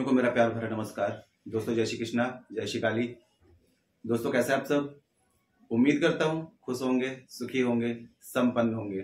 को मेरा प्यार भरा नमस्कार। दोस्तों जय श्री कृष्णा, जय श्री काली। दोस्तों कैसे आप सब? उम्मीद करता हूँ खुश होंगे, सुखी होंगे, संपन्न होंगे।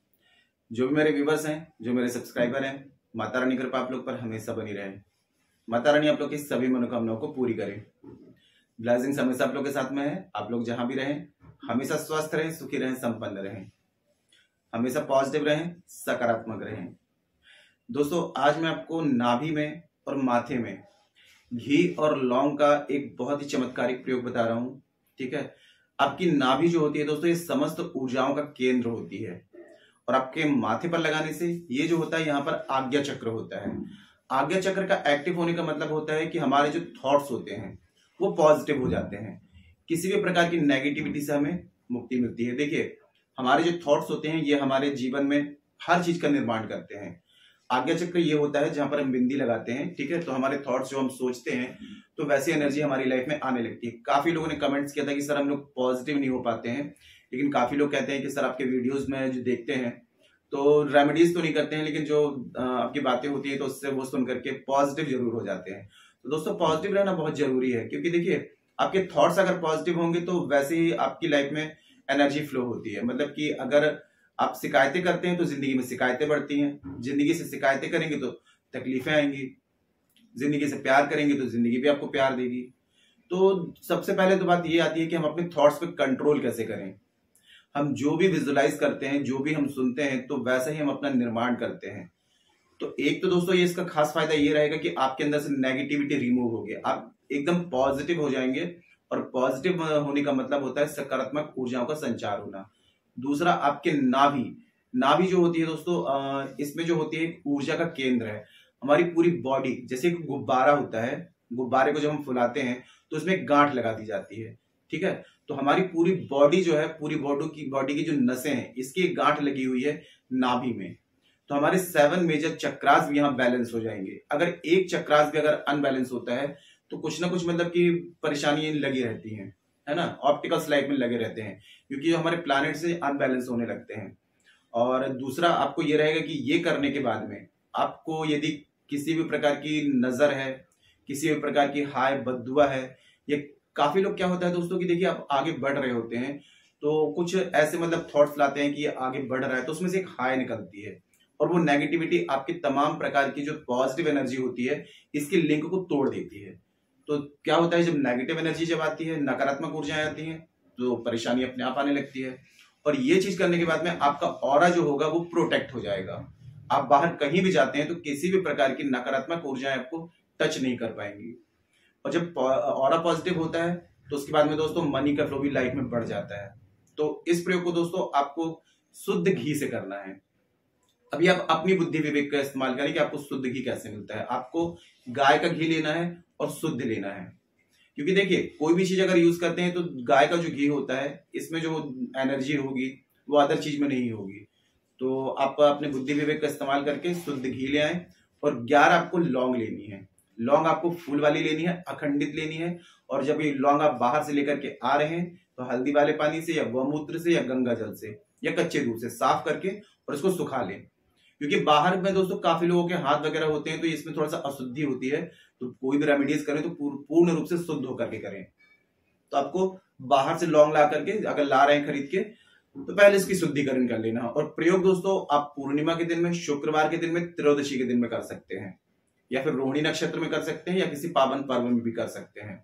जो भी मेरे व्यूवर्स हैं, जो मेरे सब्सक्राइबर हैं, माता रानी कृपा आप लोग पर हमेशा बनी रहे। माता रानी आप लोग की सभी मनोकामनाओं को पूरी करें। ब्लेसिंग्स हमेशा आप लोग के साथ में है। आप लोग जहां भी रहें हमेशा स्वस्थ रहें, सुखी रहें, संपन्न रहें, हमेशा पॉजिटिव रहें, सकारात्मक रहें। दोस्तों आज मैं आपको नाभि में और माथे में घी और लौंग का एक बहुत ही चमत्कारिक प्रयोग बता रहा हूं। ठीक है, आपकी नाभि जो होती है दोस्तों, ये समस्त ऊर्जाओं का केंद्र होती है और आपके माथे पर लगाने से ये जो होता है, यहाँ पर आज्ञा चक्र होता है। आज्ञा चक्र का एक्टिव होने का मतलब होता है कि हमारे जो थॉट्स होते हैं वो पॉजिटिव हो जाते हैं। किसी भी प्रकार की नेगेटिविटी से हमें मुक्ति मिलती है। देखिए, हमारे जो थॉट्स होते हैं ये हमारे जीवन में हर चीज का निर्माण करते हैं। आज्ञा चक्र ये होता है जहां पर हम बिंदी लगाते हैं। ठीक है, तो हमारे थॉट्स जो हम सोचते हैं तो वैसी एनर्जी हमारी लाइफ में आने लगती है। काफी लोगों ने कमेंट्स किया था कि सर हम लोग पॉजिटिव नहीं हो पाते हैं, लेकिन काफी लोग कहते हैं कि सर आपके वीडियोस में जो देखते हैं तो रेमेडीज तो नहीं करते हैं, लेकिन जो आपकी बातें होती है तो उससे वो सुन करके पॉजिटिव जरूर हो जाते हैं। तो दोस्तों पॉजिटिव रहना बहुत जरूरी है, क्योंकि देखिए आपके थॉट्स अगर पॉजिटिव होंगे तो वैसे ही आपकी लाइफ में एनर्जी फ्लो होती है। मतलब कि अगर आप शिकायतें करते हैं तो जिंदगी में शिकायतें बढ़ती हैं, जिंदगी से शिकायतें करेंगे तो तकलीफें आएंगी, जिंदगी से प्यार करेंगे तो जिंदगी भी आपको प्यार देगी। तो सबसे पहले तो बात ये आती है कि हम अपने थॉट्स पे कंट्रोल कैसे करें। हम जो भी विजुलाइज करते हैं, जो भी हम सुनते हैं, तो वैसा ही हम अपना निर्माण करते हैं। तो एक तो दोस्तों ये इसका खास फायदा ये रहेगा कि आपके अंदर से नेगेटिविटी रिमूव होगी, आप एकदम पॉजिटिव हो जाएंगे। और पॉजिटिव होने का मतलब होता है सकारात्मक ऊर्जाओं का संचार होना। दूसरा, आपके नाभि जो होती है दोस्तों, इसमें जो होती है एक ऊर्जा का केंद्र है। हमारी पूरी बॉडी जैसे एक गुब्बारा होता है, गुब्बारे को जब हम फुलाते हैं तो उसमें गांठ लगा दी जाती है। ठीक है, तो हमारी पूरी बॉडी जो है, पूरी बॉडी की जो नसें हैं, इसकी एक गांठ लगी हुई है नाभि में। तो हमारे 7 मेजर चक्रास भी यहाँ बैलेंस हो जाएंगे। अगर एक चक्रास भी अगर अनबैलेंस होता है तो कुछ ना कुछ मतलब कि परेशानी लगी रहती है ना, ऑप्टिकल्स लाइफ में लगे रहते हैं, क्योंकि जो हमारे प्लैनेट से अनबैलेंस होने लगते हैं। और दूसरा आपको ये रहेगा कि ये करने के बाद में आपको यदि किसी भी प्रकार की नजर है, किसी भी प्रकार की हाय बद्दुआ है, ये काफी लोग क्या होता है दोस्तों कि देखिए आप आगे बढ़ रहे होते हैं तो कुछ ऐसे मतलब थॉट्स लाते हैं कि ये आगे बढ़ रहा है, तो उसमें से एक हाय निकलती है और वो नेगेटिविटी आपकी तमाम प्रकार की जो पॉजिटिव एनर्जी होती है इसके लिंक को तोड़ देती है। तो क्या होता है, जब नेगेटिव एनर्जी जब आती है, नकारात्मक ऊर्जाएं आती हैं, तो परेशानी अपने आप आने लगती है। और ये चीज करने के बाद में आपका ऑरा जो होगा वो प्रोटेक्ट हो जाएगा। आप बाहर कहीं भी जाते हैं तो किसी भी प्रकार की नकारात्मक ऊर्जाएं आपको टच नहीं कर पाएंगी। और जब ऑरा पॉजिटिव होता है तो उसके बाद में दोस्तों मनी का फ्लो भी लाइफ में बढ़ जाता है। तो इस प्रयोग को दोस्तों आपको शुद्ध घी से करना है। अभी आप अपनी बुद्धि विवेक का इस्तेमाल करें कि आपको शुद्ध घी कैसे मिलता है। आपको गाय का घी लेना है और शुद्ध लेना है, क्योंकि देखिए कोई भी चीज अगर यूज करते हैं तो गाय का जो घी होता है इसमें जो एनर्जी होगी वो अदर चीज में नहीं होगी। तो आप अपने बुद्धि विवेक का इस्तेमाल करके शुद्ध घी ले आए। और 11 आपको लौंग लेनी है। लौंग आपको फूल वाली लेनी है, अखंडित लेनी है। और जब ये लौंग आप बाहर से लेकर के आ रहे हैं तो हल्दी वाले पानी से या गौमूत्र से या गंगा जल से या कच्चे दूध से साफ करके और इसको सुखा लें। क्योंकि बाहर में दोस्तों काफी लोगों के हाथ वगैरह होते हैं तो इसमें थोड़ा सा अशुद्धि होती है, तो कोई भी रेमेडीज करें तो पूर्ण रूप से शुद्ध होकर के करें। तो आपको बाहर से लौंग ला करके अगर ला रहे हैं खरीद के तो पहले इसकी शुद्धिकरण कर लेना। और प्रयोग दोस्तों आप पूर्णिमा के दिन में, शुक्रवार के दिन में, त्रयोदशी के दिन में कर सकते हैं, या फिर रोहिणी नक्षत्र में कर सकते हैं, या किसी पावन पर्व में भी कर सकते हैं।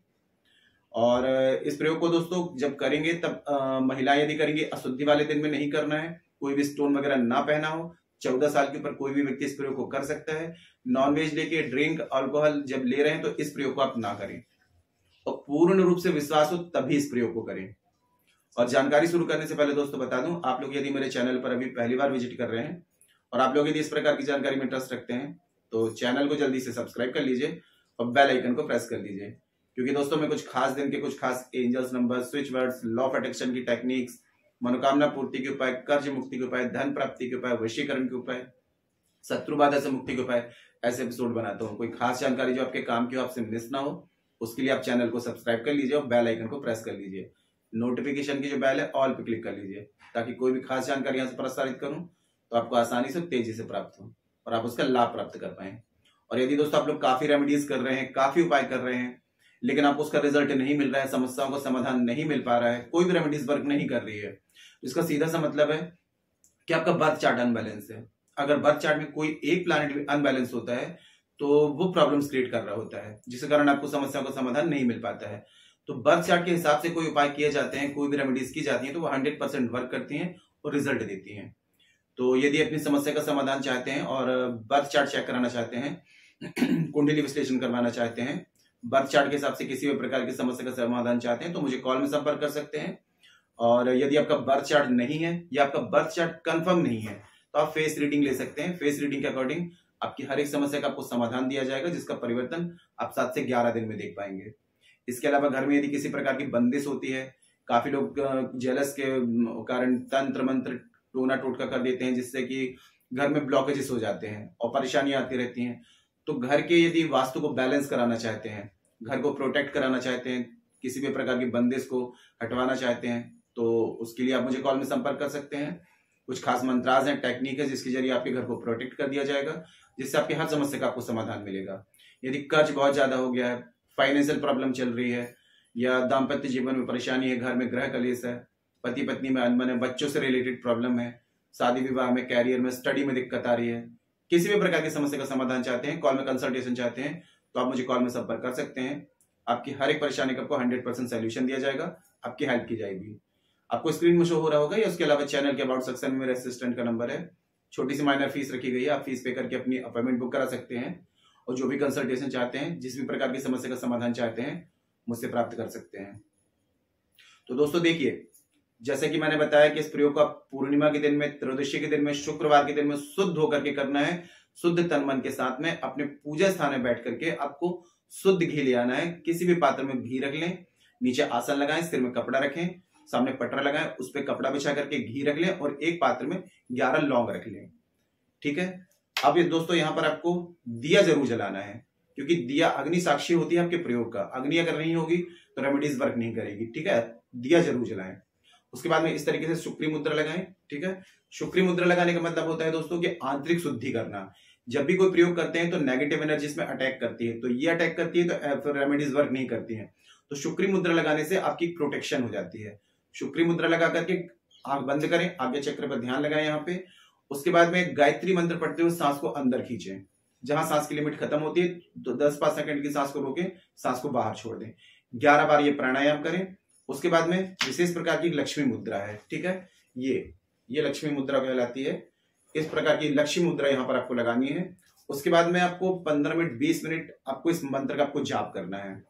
और इस प्रयोग को दोस्तों जब करेंगे तब महिलाएं यदि करेंगे, अशुद्धि वाले दिन में नहीं करना है। कोई भी स्टोन वगैरह ना पहना हो, 14 साल के ऊपर कोई भी व्यक्ति इस प्रयोग को कर सकता है। नॉनवेज लेके, ड्रिंक, अल्कोहल जब ले रहे हैं तो इस प्रयोग को आप ना करें। और पूर्ण रूप से विश्वास हो तभी इस प्रयोग को करें। और जानकारी शुरू करने से पहले दोस्तों बता दूं, आप लोग यदि मेरे चैनल पर अभी पहली बार विजिट कर रहे हैं और आप लोग यदि इस प्रकार की जानकारी में इंटरेस्ट रखते हैं तो चैनल को जल्दी से सब्सक्राइब कर लीजिए और बेल आइकन को प्रेस कर लीजिए। क्योंकि दोस्तों मैं कुछ खास दिन के कुछ खास angels number, switch words, law of attraction की टेक्निक्स, मनोकामना पूर्ति के उपाय, कर्ज मुक्ति के उपाय, धन प्राप्ति के उपाय, वशीकरण के उपाय, शत्रु बाधा से मुक्ति के उपाय, ऐसे एपिसोड बनाता हूँ। कोई खास जानकारी जो आपके काम की हो, आपसे मिस ना हो, उसके लिए आप चैनल को सब्सक्राइब कर लीजिए और बेल आइकन को प्रेस कर लीजिए। नोटिफिकेशन की जो बेल है ऑल पे क्लिक कर लीजिए, ताकि कोई भी खास जानकारी यहाँ से प्रसारित करूं तो आपको आसानी से, तेजी से प्राप्त हो और आप उसका लाभ प्राप्त कर पाए। और यदि दोस्तों आप लोग काफी रेमेडीज कर रहे हैं, काफी उपाय कर रहे हैं, लेकिन आपको उसका रिजल्ट नहीं मिल रहा है, समस्याओं का समाधान नहीं मिल पा रहा है, कोई भी रेमेडीज वर्क नहीं कर रही है, इसका सीधा सा मतलब है कि आपका बर्थ चार्ट अनबैलेंस है। अगर बर्थ चार्ट में कोई एक प्लैनेट भी अनबैलेंस होता है तो वो प्रॉब्लम्स क्रिएट कर रहा होता है, जिसके कारण आपको समस्याओं का समाधान नहीं मिल पाता है। तो बर्थ चार्ट के हिसाब से कोई उपाय किए जाते हैं, कोई भी रेमेडीज की जाती हैं तो वो 100% वर्क करती हैं और रिजल्ट देती हैं। तो यदि अपनी समस्या का समाधान चाहते हैं और बर्थ चार्ट चेक कराना चाहते हैं, कुंडली विश्लेषण करवाना चाहते हैं, बर्थ चार्ट के हिसाब से किसी भी प्रकार की समस्या का समाधान चाहते हैं तो मुझे कॉल में संपर्क कर सकते हैं। और यदि आपका बर्थ चार्ट नहीं है या आपका बर्थ चार्ट कंफर्म नहीं है तो आप फेस रीडिंग ले सकते हैं। फेस रीडिंग के अकॉर्डिंग आपकी हर एक समस्या का आपको समाधान दिया जाएगा, जिसका परिवर्तन आप 7 से 11 दिन में देख पाएंगे। इसके अलावा घर में यदि किसी प्रकार की बंदिश होती है, काफी लोग जेलस के कारण तंत्र मंत्र टोना टोटका कर देते हैं, जिससे कि घर में ब्लॉकेजेस हो जाते हैं और परेशानियां आती रहती हैं। तो घर के यदि वास्तु को बैलेंस कराना चाहते हैं, घर को प्रोटेक्ट कराना चाहते हैं, किसी भी प्रकार की बंदिश को हटवाना चाहते हैं तो उसके लिए आप मुझे कॉल में संपर्क कर सकते हैं। कुछ खास मंत्राज हैं, टेक्निक है जिसके जरिए आपके घर को प्रोटेक्ट कर दिया जाएगा, जिससे आपकी हर समस्या का आपको समाधान मिलेगा। यदि कर्ज बहुत ज्यादा हो गया है, फाइनेंशियल प्रॉब्लम चल रही है, या दाम्पत्य जीवन में परेशानी है, घर में ग्रह कलेश है, पति पत्नी में अनबन है, बच्चों से रिलेटेड प्रॉब्लम है, शादी विवाह में, कैरियर में, स्टडी में दिक्कत आ रही है, किसी भी प्रकार की समस्या का समाधान चाहते हैं, कॉल में कंसल्टेशन चाहते हैं तो आप मुझे कॉल में संपर्क कर सकते हैं। आपकी हर एक परेशानी का आपको 100% सोल्यूशन दिया जाएगा, आपकी हेल्प की जाएगी। आपको स्क्रीन में शो हो रहा होगा या उसके अलावा चैनल के अबाउट सेक्शन में मेरे असिस्टेंट का नंबर है। छोटी सी माइनर फीस रखी गई है, आप फीस पे करके अपनी अपॉइंटमेंट बुक करा सकते हैं और जो भी कंसल्टेशन चाहते हैं, जिस भी प्रकार की समस्या का समाधान चाहते हैं, मुझसे प्राप्त कर सकते हैं। तो दोस्तों देखिए, जैसे कि मैंने बताया कि इस प्रयोग को आप पूर्णिमा के दिन में, त्रयोदशी के दिन में, शुक्रवार के दिन में शुद्ध होकर के करना है, शुद्ध तन मन के साथ में। अपने पूजा स्थान में बैठ करके आपको शुद्ध घी ले आना है। किसी भी पात्र में घी रख लें, नीचे आसन लगाएं, सिर में कपड़ा रखें, सामने पटरा लगाएं, उस पर कपड़ा बिछा करके घी रख लें और एक पात्र में 11 लौंग रख लें। ठीक है। अब ये दोस्तों यहाँ पर आपको दिया जरूर जलाना है, क्योंकि दिया अग्नि साक्षी होती है आपके प्रयोग का। अग्नि अगर नहीं होगी तो रेमेडीज वर्क नहीं करेगी। ठीक है, दिया जरूर जलाएं। उसके बाद में इस तरीके से शुक्री मुद्रा लगाएं। ठीक है, शुक्री मुद्रा लगाने का मतलब होता है दोस्तों कि आंतरिक शुद्धि करना। जब भी कोई प्रयोग करते हैं तो नेगेटिव एनर्जीज में अटैक करती है, तो ये अटैक करती है तो फिर रेमेडीज वर्क नहीं करती हैं। तो शुक्री मुद्रा लगाने से आपकी प्रोटेक्शन हो जाती है। शुक्री मुद्रा लगा करके आंख बंद करें, आज्ञा चक्र पर ध्यान लगाएं यहाँ पे। उसके बाद में गायत्री मंत्र पढ़ते हुए सांस को अंदर खींचें। जहां सांस की लिमिट खत्म होती है तो 10-5 सेकंड की सांस को रोकें, सांस को बाहर छोड़ दें। 11 बार ये प्राणायाम करें। उसके बाद में विशेष प्रकार की लक्ष्मी मुद्रा है। ठीक है, ये लक्ष्मी मुद्रा कहलाती है। इस प्रकार की लक्ष्मी मुद्रा यहाँ पर आपको लगानी है। उसके बाद में आपको 15 मिनट 20 मिनट आपको इस मंत्र का आपको जाप करना है।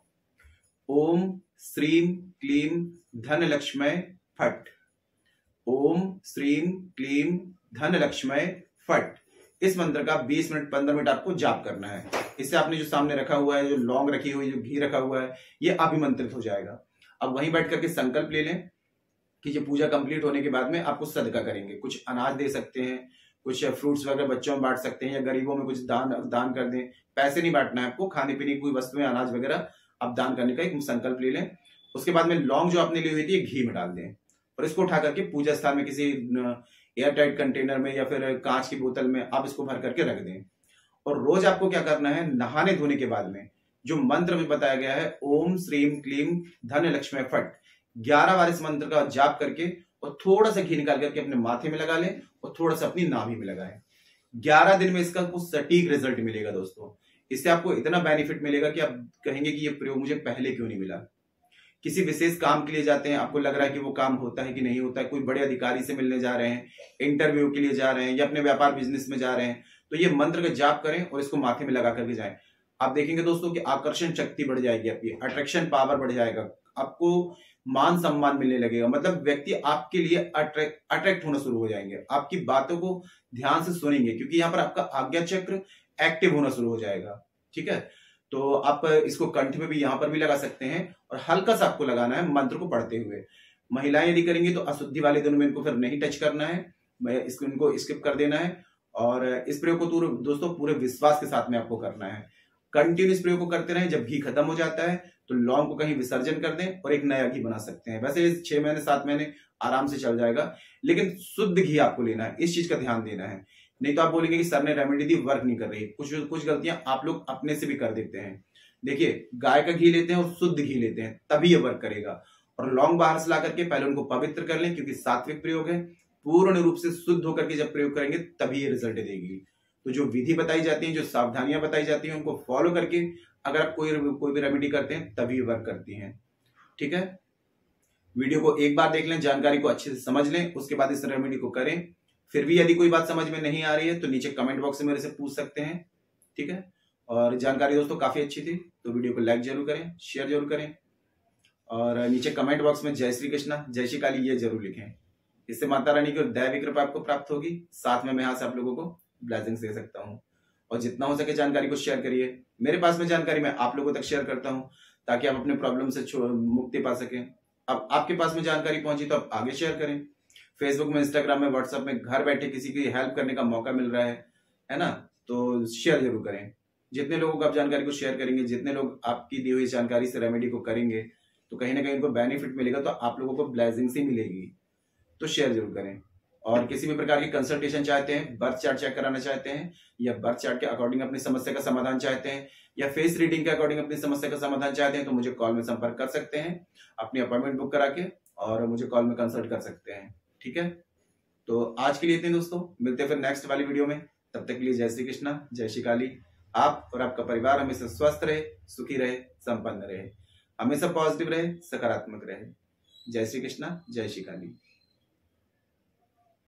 ओम श्रीम क्लीम धन लक्ष्मय फट। ओम श्रीम क्लीम धन लक्ष्मय फट। इस मंत्र का 20 मिनट 15 मिनट आपको जाप करना है। इससे आपने जो सामने रखा हुआ है, जो लौंग रखी हुई, जो घी रखा हुआ है, ये अभिमंत्रित हो जाएगा। अब वहीं बैठ करके संकल्प ले लें कि ये पूजा कंप्लीट होने के बाद में आपको सदका करेंगे। कुछ अनाज दे सकते हैं, कुछ फ्रूट्स वगैरह बच्चों में बांट सकते हैं, या गरीबों में कुछ दान कर दें। पैसे नहीं बांटना है आपको, खाने पीने की कोई वस्तुएं, अनाज वगैरह आप दान करने का एक संकल्प ले लें। उसके बाद में लौंग जो आपने ली हुई थी घी में डाल दें और इसको उठा करके पूजा स्थान में किसी एयर टाइट कंटेनर में या फिर कांच की बोतल में आप इसको भर करके रख दें। और रोज आपको क्या करना है, नहाने धोने के बाद में जो मंत्र में बताया गया है, ओम श्रीम क्लीम धन लक्ष्मी फट, 11 बार इस मंत्र का जाप करके और थोड़ा सा घी निकाल करके अपने माथे में लगा लें और थोड़ा सा अपनी नाभि में लगाएं। 11 दिन में इसका कुछ सटीक रिजल्ट मिलेगा दोस्तों। इससे आपको इतना बेनिफिट मिलेगा कि आप कहेंगे कि ये प्रयोग मुझे पहले क्यों नहीं मिला। किसी विशेष काम के लिए जाते हैं, आपको लग रहा है कि वो काम होता है कि नहीं होता है, कोई बड़े अधिकारी से मिलने जा रहे हैं, इंटरव्यू के लिए जा रहे हैं, या अपने व्यापार बिजनेस में जा रहे हैं, तो ये मंत्र का जाप करें और इसको माथे में लगा करके जाएं। आप देखेंगे दोस्तों कि आकर्षण शक्ति बढ़ जाएगी, आपकी अट्रैक्शन पावर बढ़ जाएगा, आपको मान सम्मान मिलने लगेगा। मतलब व्यक्ति आपके लिए अट्रैक्ट होना शुरू हो जाएंगे, आपकी बातों को ध्यान से सुनेंगे, क्योंकि यहाँ पर आपका आज्ञा चक्र एक्टिव होना शुरू हो जाएगा। ठीक है, तो आप इसको कंठ में भी यहाँ पर भी लगा सकते हैं और हल्का सा आपको लगाना है मंत्र को पढ़ते हुए। महिलाएं यदि करेंगी तो अशुद्धि वाले दिनों में इनको फिर नहीं टच करना है, इनको स्किप कर देना है। और इस प्रयोग को दोस्तों पूरे विश्वास के साथ में आपको करना है। कंटिन्यू इस प्रयोग को करते रहें। जब घी खत्म हो जाता है तो लौंग को कहीं विसर्जन कर दें और एक नया घी बना सकते हैं। वैसे 6 महीने 7 महीने आराम से चल जाएगा, लेकिन शुद्ध घी आपको लेना है, इस चीज का ध्यान देना है। नहीं तो आप बोलेंगे कि सर ने रेमेडी दी, वर्क नहीं कर रही। कुछ कुछ गलतियां आप लोग अपने से भी कर देते हैं। देखिए, गाय का घी लेते हैं और शुद्ध घी लेते हैं, तभी ये वर्क करेगा। और लौंग बाहर से ला करके पहले उनको पवित्र कर लें, क्योंकि सात्विक प्रयोग है। पूर्ण रूप से शुद्ध होकर के जब प्रयोग करेंगे तभी ये रिजल्ट देगी। तो जो विधि बताई जाती है, जो सावधानियां बताई जाती हैं, उनको फॉलो करके अगर आप कोई भी रेमेडी करते हैं तभी वर्क करती हैं। ठीक है, वीडियो को एक बार देख लें, जानकारी को अच्छे से समझ लें, उसके बाद इस रेमेडी को करें। फिर भी यदि कोई बात समझ में नहीं आ रही है तो नीचे कमेंट बॉक्स में मेरे से पूछ सकते हैं। ठीक है, और जानकारी दोस्तों काफी अच्छी थी तो वीडियो को लाइक जरूर करें, शेयर जरूर करें, और नीचे कमेंट बॉक्स में जय श्री कृष्णा, जय श्री काली ये जरूर लिखें। इससे माता रानी की दैवी कृपा आपको प्राप्त होगी। साथ में मैं यहाँ से आप लोगों को ब्लेसिंग्स दे सकता हूँ। और जितना हो सके जानकारी को शेयर करिए। मेरे पास में जानकारी मैं आप लोगों तक शेयर करता हूँ ताकि आप अपने प्रॉब्लम से मुक्ति पा सकें। अब आपके पास में जानकारी पहुंची तो आप आगे शेयर करें। फेसबुक में, इंस्टाग्राम में, व्हाट्सएप में घर बैठे किसी की हेल्प करने का मौका मिल रहा है ना, तो शेयर जरूर करें। जितने लोगों को आप जानकारी को शेयर करेंगे, जितने लोग आपकी दी हुई जानकारी से रेमेडी को करेंगे, तो कहीं ना कहीं उनको बेनिफिट मिलेगा, तो आप लोगों को ब्लेसिंग्स ही मिलेगी। तो शेयर जरूर करें। और किसी भी प्रकार की कंसल्टेशन चाहते हैं, बर्थ चार्ट चेक कराना चाहते हैं, या बर्थ चार्ट के अकॉर्डिंग अपनी समस्या का समाधान चाहते हैं, या फेस रीडिंग के अकॉर्डिंग अपनी समस्या का समाधान चाहते हैं, तो मुझे कॉल में संपर्क कर सकते हैं। अपनी अपॉइंटमेंट बुक करा के और मुझे कॉल में कंसल्ट कर सकते हैं। ठीक है, तो आज के लिए इतने दोस्तों, मिलते हैं फिर नेक्स्ट वाली वीडियो में। तब तक के लिए जय श्री कृष्णा, जय श्री काली। आप और आपका परिवार हमेशा स्वस्थ रहे, सुखी रहे, संपन्न रहे, हमेशा पॉजिटिव रहे, सकारात्मक रहे। जय श्री कृष्णा, जय श्री काली।